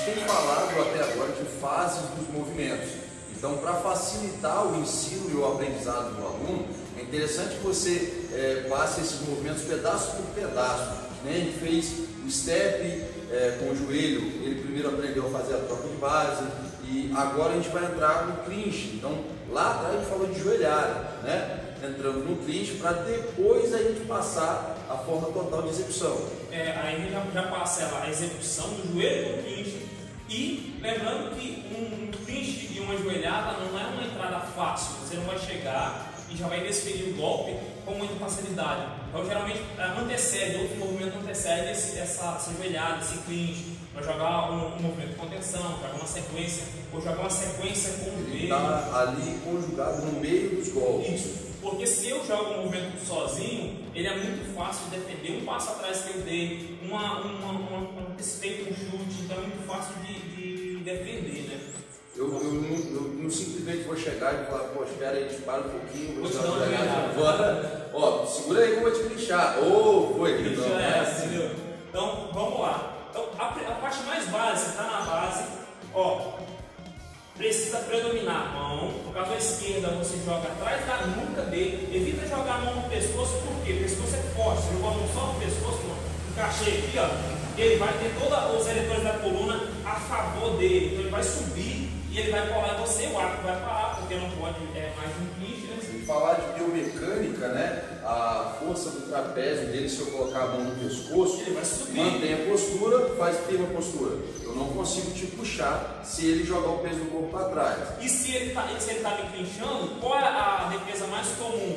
gente tem falado até agora de fases dos movimentos. Então, para facilitar o ensino e o aprendizado do aluno, é interessante que você passe esses movimentos pedaço por pedaço. Né? A gente fez o step com o joelho, ele primeiro aprendeu a fazer a troca de base e agora a gente vai entrar no clinch. Então, lá atrás a gente falou de joelhada, né? Entrando no clinch para depois a gente passar a forma total de execução. Aí já passa a execução do joelho no clinch. E lembrando que um clinch e uma joelhada não é uma entrada fácil, você não vai chegar e já vai desferir o golpe com muita facilidade. Então geralmente antecede, outro movimento antecede essa joelhada, esse clinch. Vai jogar um movimento de contenção, jogar uma sequência, ou jogar uma sequência com o joelho. Está ali conjugado no meio dos golpes. Isso. Porque se eu jogo um movimento sozinho, ele é muito fácil de defender. Um passo atrás que eu dei, antecipei um chute, então é muito fácil de defender, né? Eu não simplesmente vou chegar e falar, pô, espera aí, para um pouquinho, vou te dar uma olhada agora. Ó, segura aí que eu vou te clinchar. Ô, foi, então, entendeu? Então, vamos lá. Então, a parte mais básica, está na base, ó. Precisa predominar a mão. No caso da esquerda, você joga atrás da nuca dele. Evita jogar a mão no pescoço, porque o pescoço é forte. Você jogou a mão só no pescoço, encaixei aqui, ó. Ele vai ter todos os eletores da coluna a favor dele. Então ele vai subir e ele vai colar em você. O arco vai parar, porque não pode mais de um clinch, né? Se falar de biomecânica, né? A força do trapézio dele, se eu colocar a mão no pescoço, ele vai subir. Mantém a postura, faz firme a postura. Eu não consigo te puxar se ele jogar o peso do corpo para trás. E se ele tá me clinchando, qual é a defesa mais comum?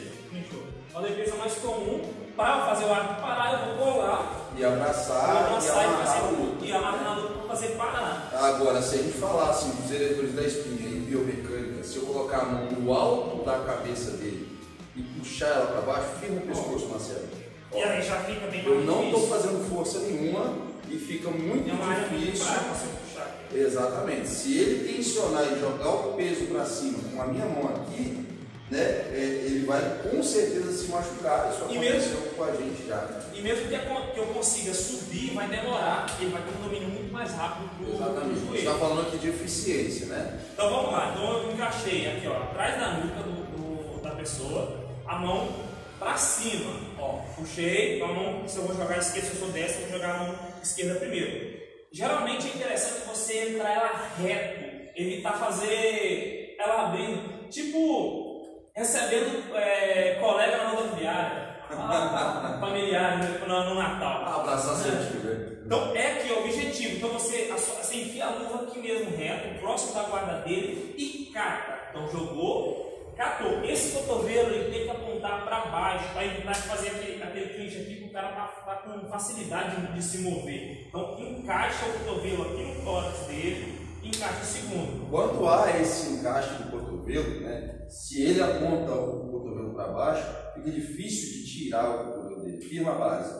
A defesa mais comum para fazer o arco parar, eu vou colar e abraçar e amarrar na luta para fazer parar. Agora, se a gente falar assim dos eletores da espinha em biomecânica, se eu colocar a mão no alto da cabeça dele e puxar ela para baixo, firma o pescoço, Marcelo. E aí já fica bem mais Eu não estou difícil. fazendo força nenhuma e fica muito difícil. Puxar. Exatamente. Se ele tensionar e jogar o peso para cima com a minha mão aqui, né, ele vai com certeza se machucar. Isso aconteceu com a gente já. E mesmo que eu consiga subir, vai demorar, ele vai ter um domínio muito mais rápido do Exatamente. A gente está falando aqui de eficiência, né? Então vamos lá. Então eu encaixei aqui, ó, atrás da nuca da pessoa, a mão para cima, ó, puxei, a mão, se eu vou jogar a esquerda, se eu sou destro, eu vou jogar a mão esquerda primeiro. Geralmente é interessante você entrar ela reto, evitar fazer ela abrindo, tipo recebendo colega na rodoviária, familiar no Natal. Abraçar sempre. Então é aqui o objetivo. Então você enfia a luva aqui mesmo reto, próximo da guarda dele e cata. Então jogou, catou. Esse cotovelo ele tem que apontar para baixo para evitar de fazer aquele clinch aqui que o cara tá com facilidade de se mover. Então encaixa o cotovelo aqui no tórax dele. Encaixa o segundo. Quando há esse encaixe do cotovelo, né, se ele aponta o cotovelo para baixo, fica difícil de tirar o cotovelo dele. Firma a base.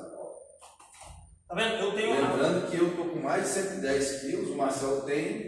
Tá vendo? Lembrando que eu estou com mais de 110 quilos, o Marcelo tem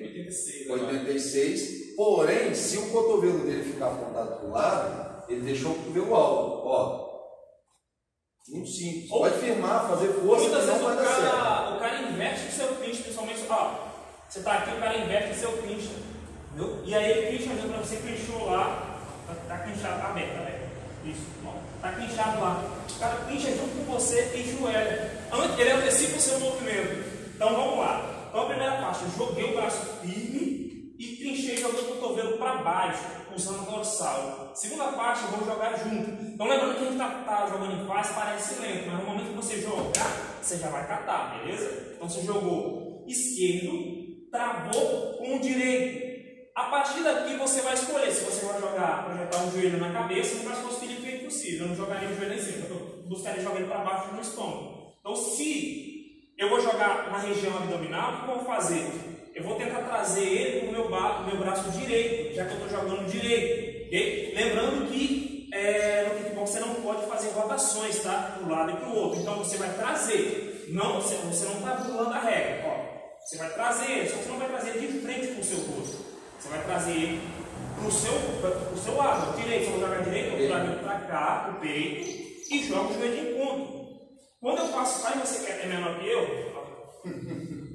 86. Porém, se o cotovelo dele ficar apontado para o lado, ele deixou o cotovelo alto. Ó. Muito simples. Pode firmar, fazer força, que não vai dar certo. O cara inverte o seu clinch, principalmente. Ó, você está aqui, o cara inverte o seu clinch, viu? E aí ele clincha junto para você, clinchou lá, tá clinchado, tá aberto. Isso, ó, tá clinchado lá. O cara clincha junto com você e joelha. Ele antecipa o seu movimento. Então vamos lá. Então a primeira parte, eu joguei o braço firme e clinchei jogando o cotovelo para baixo, usando o dorsal. Segunda parte, eu vou jogar junto. Então lembrando que a gente tá jogando em fase, parece lento, mas no momento que você jogar, você já vai catar, beleza? Então você jogou esquerdo, travou com o direito. A partir daqui você vai escolher se você vai projetar o joelho na cabeça no mais feito possível. Eu não jogaria o joelho em cima, eu buscaria jogar ele para baixo no estômago. Então, se eu vou jogar na região abdominal, o que eu vou fazer? Eu vou tentar trazer ele com o meu braço direito, já que eu estou jogando direito. Okay? Lembrando que no kickbox você não pode fazer rotações, tá? Para um lado e para o outro. Então você vai trazer. Não, você não está pulando a regra. Ó. Você vai trazer ele, só que você não vai trazer ele de frente com o seu rosto. Você vai trazer ele para o seu lado, direito. Você vai jogar direito, eu trago ele para cá, o peito, e joga o joelho de encontro. Quando eu faço, aí você quer ter menor que eu?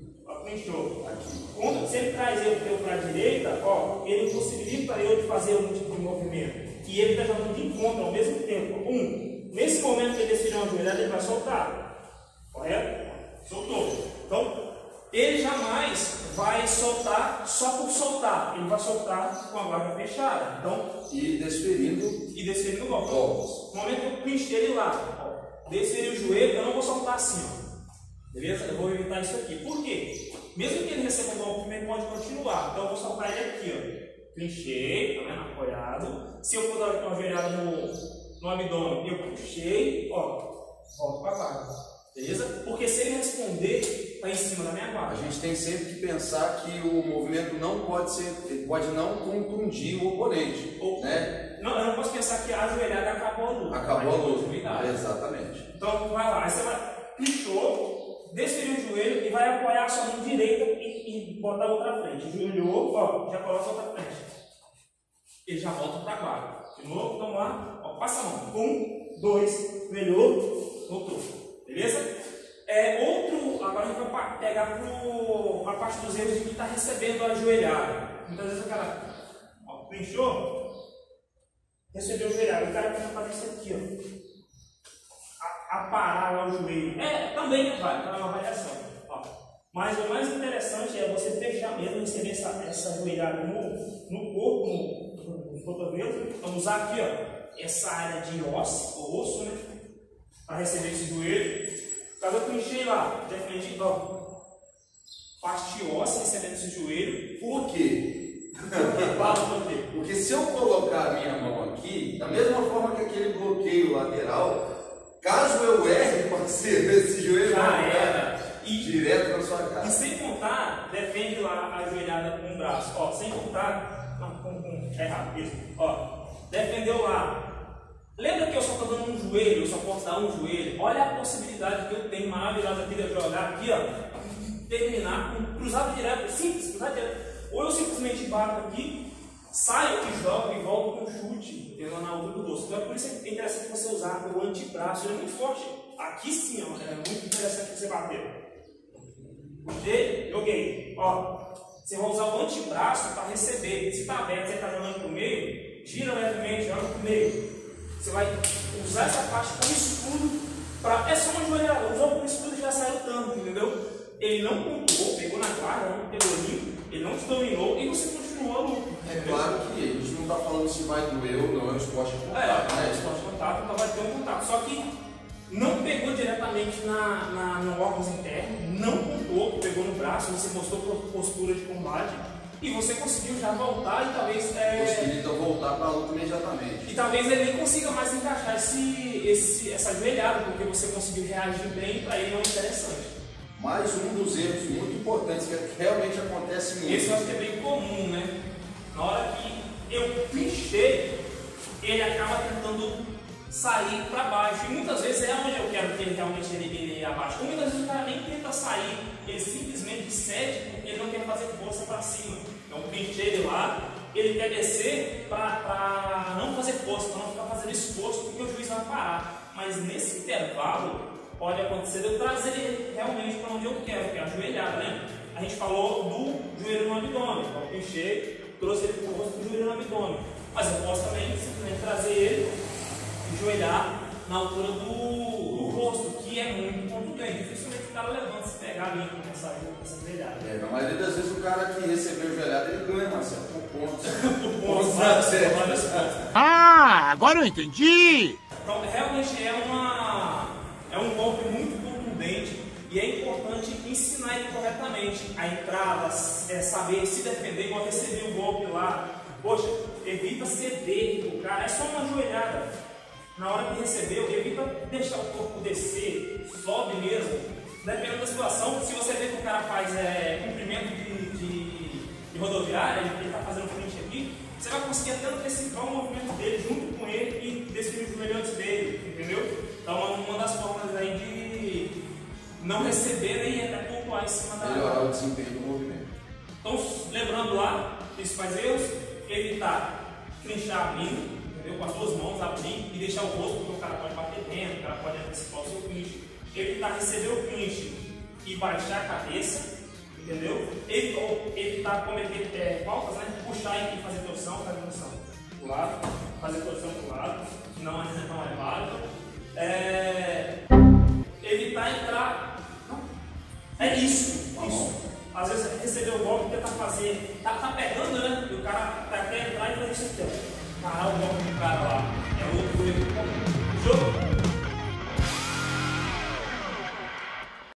Fechou. Quando se ele traz eu para a direita, ó, ele possibilita eu de fazer algum tipo de movimento. E ele está jogando de encontro ao mesmo tempo. Nesse momento que ele decidir uma joelhada, ele vai soltar. Correto? Soltou. Então, ele jamais vai soltar só por soltar. Ele vai soltar com a guarda fechada. Então, e desferindo o golpe. No momento que eu pinche ele lá, ó, desferi o joelho, eu não vou soltar assim, ó. Beleza? Eu vou evitar isso aqui. Por quê? Mesmo que ele receba um golpe, ele pode continuar. Então eu vou soltar ele aqui, ó. Pinchei, tá vendo? Apoiado. Se eu for dar uma joelhada no abdômen, eu puxei, ó, volto para a guarda. Beleza? Porque se ele responder, está em cima da minha guarda. A gente tem sempre que pensar que o movimento não pode ser, ele pode não contundir o oponente, né? Não, eu não posso pensar que a ajoelhada acabou a luta. Acabou a luta. Exatamente. Então vai lá, aí você vai, pinchou, desferiu o joelho e vai apoiar a sua mão direita e botar a outra frente. Joelhou, ó, já coloca a outra frente. Ele já volta para a guarda. De novo, então lá, ó, passa a mão. 1, 2, joelhou, voltou. Beleza? Agora a gente vai pegar a parte dos erros de quem está recebendo a joelhada. Muitas vezes o cara, ó, pinchou, recebeu a joelhada. O cara vai fazer isso aqui, ó. Aparar lá o joelho. Também vai, tá uma variação. Ó. Mas o mais interessante é você fechar mesmo, receber essa joelhada no corpo, no cotovelo. Vamos usar aqui, ó, essa área de osso, né? Para receber esse joelho. Caso eu pinchei lá, defendi, ó, parte óssea recebendo esse joelho. Por quê? Porque se eu colocar a minha mão aqui, da mesma forma que aquele bloqueio lateral, caso eu erre, parceiro, esse joelho vai ficar direto na sua cara. E sem contar, defende lá a joelhada com o braço. Ó, sem contar, é errado isso. Ó, defendeu lá. Lembra que eu só estou dando um joelho, eu só posso dar um joelho? Olha a possibilidade que eu tenho maravilhosa aqui de eu jogar aqui, ó, terminar com cruzado direto, simples, cruzado direto. Ou eu simplesmente bato aqui, saio e jogo e volto com um chute, entendeu? Na altura do rosto. Então é por isso que é interessante você usar o antebraço, ele é muito forte. Aqui sim, ó, é muito interessante você bater. Puxei, joguei. Ó, você vai usar o antebraço para receber. Se está aberto, você está jogando para o meio, gira levemente, joga para o meio. Você vai usar essa parte como escudo para. É só uma joelhada, usou como escudo e já saiu tanto, entendeu? Ele não pontuou, pegou na guarda, não pegou limpo, ele não te dominou e você continuou a luta. É claro que a gente não está falando se vai doer ou não, é um esporte de contato. É esporte de contato, então vai ter um contato. Só que não pegou diretamente no órgão interno, não pontuou, pegou no braço, você mostrou postura de combate. E você conseguiu já voltar e talvez... Conseguiu então voltar para a luta imediatamente. E talvez ele nem consiga mais encaixar essa joelhada, porque você conseguiu reagir bem e para ele não é interessante. Mais um dos erros muito importantes que realmente acontece muito. Esse eu acho que é bem comum, né? Na hora que eu pinchei, ele acaba tentando sair para baixo. E muitas vezes é onde eu quero que ele realmente ele abaixe. Ou muitas vezes o cara nem tenta sair, ele simplesmente cede porque ele não quer fazer força para cima. Então pinchei ele lá, ele quer descer para não fazer força, para não ficar fazendo esforço, porque o juiz vai parar. Mas nesse intervalo pode acontecer de eu trazer ele realmente para onde eu quero, que é a joelhada, né? A gente falou do joelho no abdômen. Então pinchei, trouxe ele para o rosto do joelho no abdômen. Mas eu posso também simplesmente trazer ele e joelhar na altura do rosto, que é muito contundente. Dificilmente o cara levanta se pegar limpo nessa joelhada. Na maioria das vezes o cara que recebeu joelhada ele ganha, Marcelo, por pontos. Ah, agora eu entendi! Então realmente é um golpe muito contundente e é importante ensinar ele corretamente. A entrada, saber se defender, igual receber o golpe lá. Poxa, evita ceder o cara, é só uma joelhada. Na hora que recebeu, evita deixar o corpo descer, sobe mesmo. Dependendo da situação, se você vê que o cara faz cumprimento de rodoviária, ele está fazendo frente aqui, você vai conseguir até antecipar o movimento dele junto com ele e desferir o joelho antes dele, entendeu? Então, uma das formas aí de não receber, né, e até pontuar em cima da... Melhorar o desempenho do movimento. Então, lembrando lá, principais erros, evitar clinchar abrindo, entendeu? Com as duas mãos abrindo e deixar o rosto, porque o cara pode bater dentro, o cara pode antecipar o seu clinch. Evitar receber o clinch e baixar a cabeça, entendeu? Evitar cometer faltas, né? Puxar e fazer torção, pro lado, fazer torção pro lado, senão a não é válido. Evitar entrar. É isso. Às vezes receber o golpe, tentar fazer. Tá pegando, né? E o cara quer entrar e fazer isso aqui, ó. Parar o golpe do cara lá.